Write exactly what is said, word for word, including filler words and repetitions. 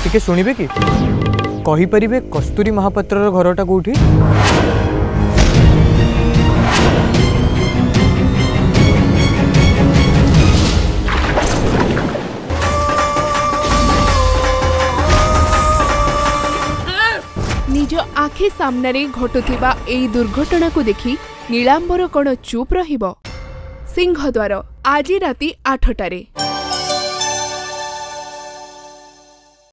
टिके शुणिबे कि कहि परिबे कस्तूरी महापात्र घरटा कोठी? निज आखि सामने घटुथिबा एई दुर्घटना को देखि नीलांबर कण चुप रहिबो? सिंहद्वार आज राति आठटारे।